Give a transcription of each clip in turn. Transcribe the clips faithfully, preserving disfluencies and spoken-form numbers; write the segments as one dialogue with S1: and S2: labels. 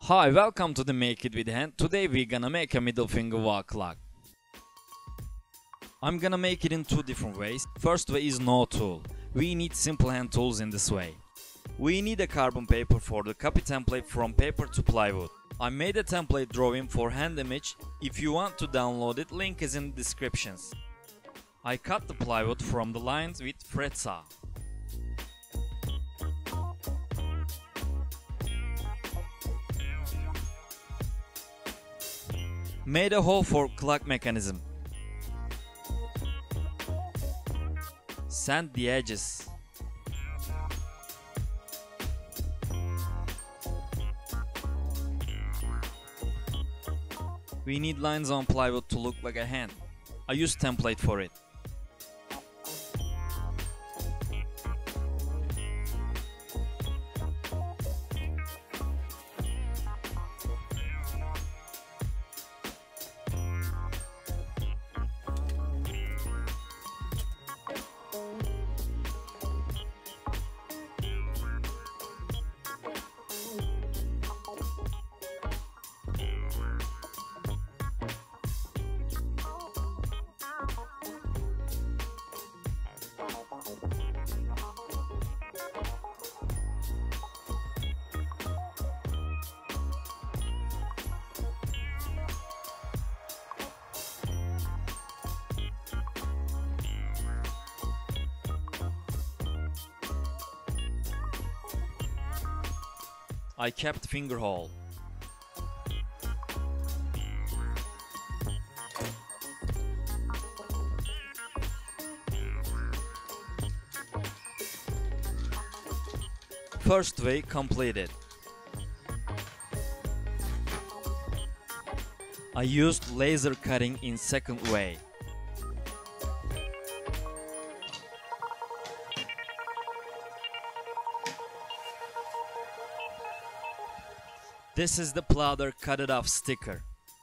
S1: Hi, welcome to the Make It With Hand. Today we're gonna make a middle finger wall clock. I'm gonna make it in two different ways. First way is no tool. We need simple hand tools in this way. We need a carbon paper for the copy template from paper to plywood. I made a template drawing for hand image. If you want to download it, link is in descriptions. I cut the plywood from the lines with fret saw. Made a hole for clock mechanism. Sand the edges. We need lines on plywood to look like a hand. I used template for it. I kept finger hole. First way completed. I used laser cutting in second way. This is the plotter cut it off sticker.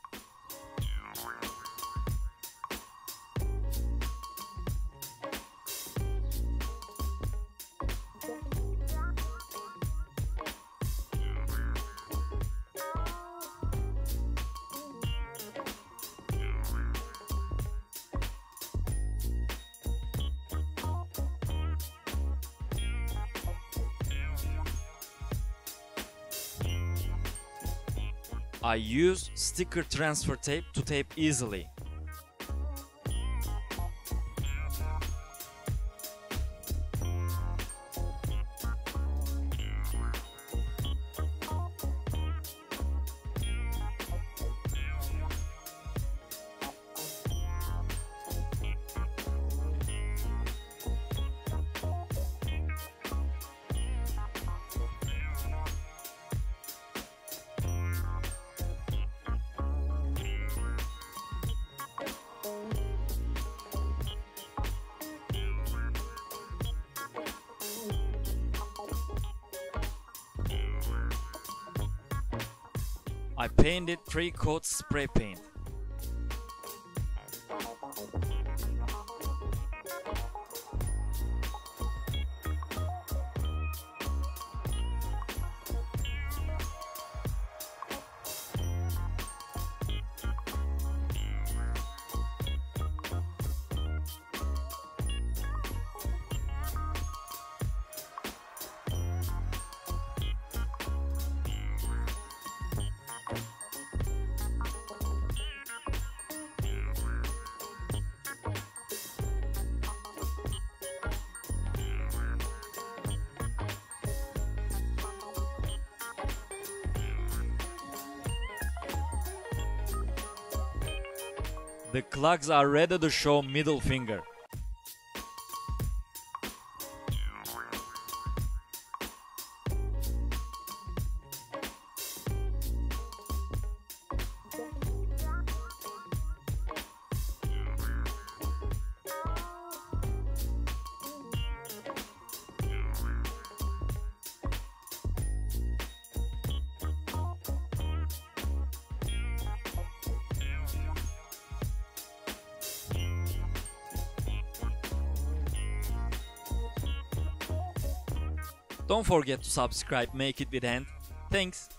S1: I use sticker transfer tape to tape easily. I painted three coats spray paint. The clocks are ready to show middle finger. Don't forget to subscribe, Make It With Hand. Thanks.